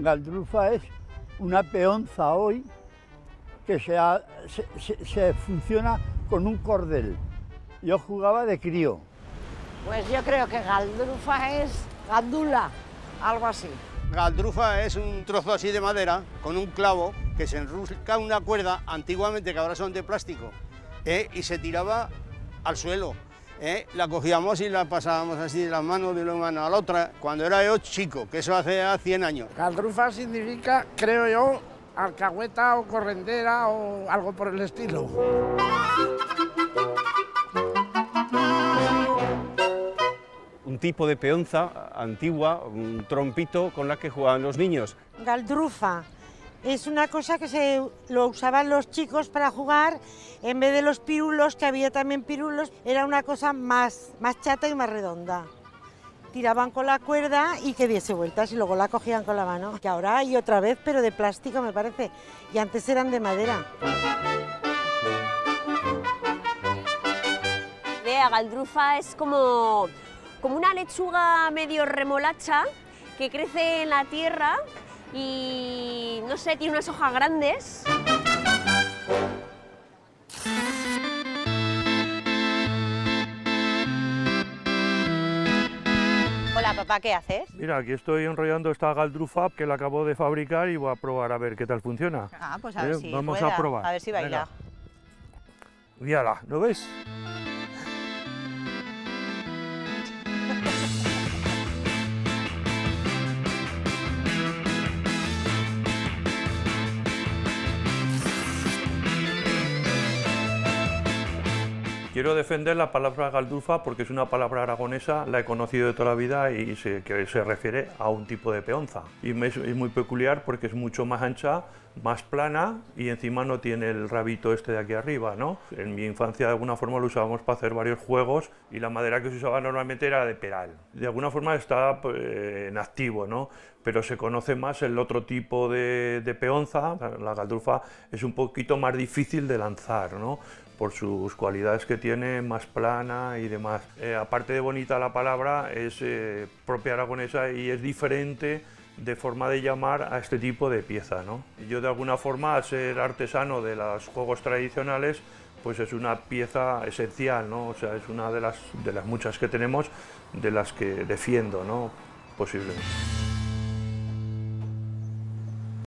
Galdrufa es una peonza hoy que se funciona con un cordel. Yo jugaba de crío. Pues yo creo que galdrufa es gandula, algo así. Galdrufa es un trozo así de madera con un clavo que se enrosca una cuerda, antiguamente que ahora son de plástico, y se tiraba al suelo. La cogíamos y la pasábamos así de las manos de una mano a la otra cuando era yo chico, que eso hace 100 años. Galdrufa significa, creo yo, alcahueta o correndera o algo por el estilo. Un tipo de peonza antigua, un trompito con la que jugaban los niños. Galdrufa es una cosa que lo usaban los chicos para jugar, en vez de los pirulos, que había también pirulos, era una cosa más chata y más redonda. Tiraban con la cuerda y que diese vueltas y luego la cogían con la mano. Que ahora hay otra vez, pero de plástico me parece, y antes eran de madera. La galdrufa es como una lechuga medio remolacha que crece en la tierra y, no sé, tiene unas hojas grandes. Hola, papá, ¿qué haces? Mira, aquí estoy enrollando esta galdrufa que la acabo de fabricar y voy a probar a ver qué tal funciona. Ah, pues a ver si vamos rueda, a probar. a ver si baila. Mírala, ¿no ves? Quiero defender la palabra galdrufa porque es una palabra aragonesa, la he conocido de toda la vida y que se refiere a un tipo de peonza. Y es muy peculiar porque es mucho más ancha, más plana y encima no tiene el rabito este de aquí arriba, ¿no? En mi infancia de alguna forma lo usábamos para hacer varios juegos y la madera que se usaba normalmente era de peral. De alguna forma está en activo, ¿no? Pero se conoce más el otro tipo de peonza. La galdrufa es un poquito más difícil de lanzar, ¿no? Por sus cualidades que tiene, más plana y demás. Aparte de bonita la palabra, es propia aragonesa y es diferente de forma de llamar a este tipo de pieza, ¿no? Yo de alguna forma, al ser artesano de los juegos tradicionales, pues es una pieza esencial, ¿no? O sea, es una de las muchas que tenemos, de las que defiendo, ¿no? Posiblemente.